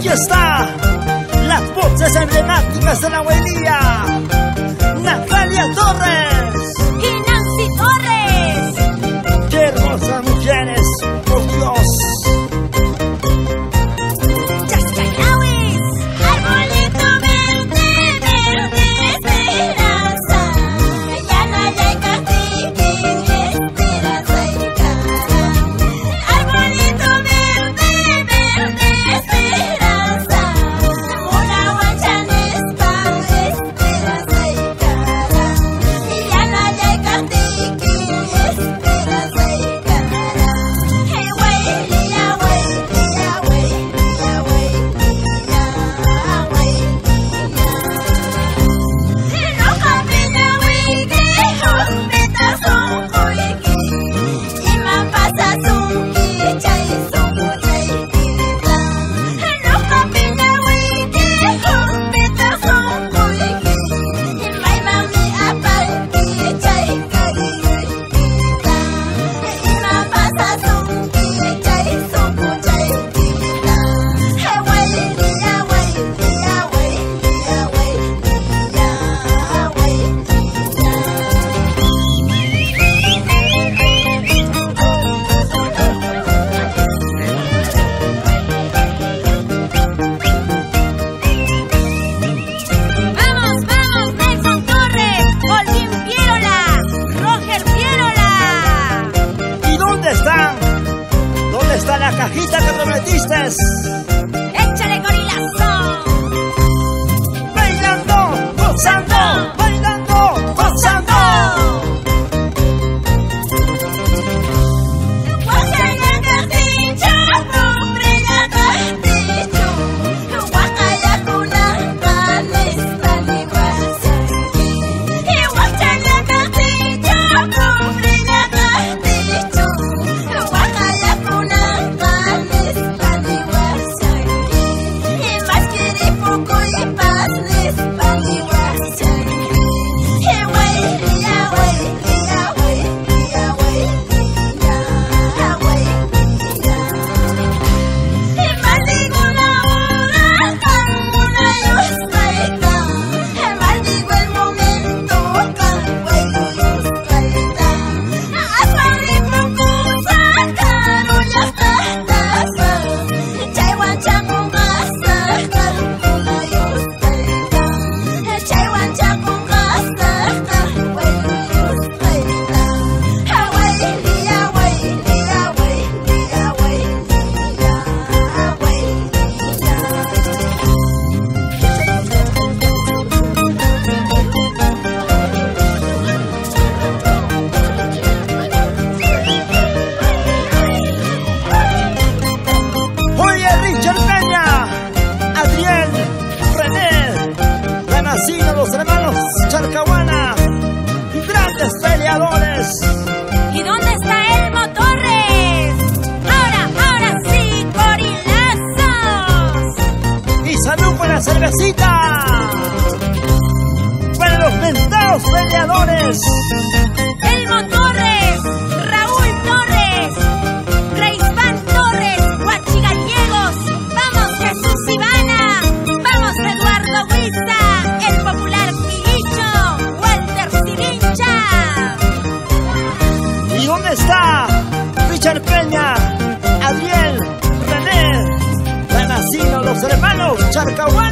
Aquí está las voces emblemáticas de la Huelía, Natalia Torres y Nancy Torres. ¡Qué hermosas mujeres, por Dios! ¿Dónde está la cajita que prometiste? ¡Échale, gorilazo! Bailando, gozando, bailando, gozando. Los hermanos Charcahuana, grandes peleadores. ¿Y dónde está Elmo Torres? Ahora sí, gorilazos. Y salud con la cervecita para los mentados peleadores. Elmo Torres, Raúl Torres, Graceban Torres, Guachigallegos. Vamos, Jesús Ivana. Vamos, Eduardo Huiza, el popular Piguicho, Walter Sirincha. ¿Y dónde está Richard Peña, Adriel, René, Renacino, los hermanos Charcahuana?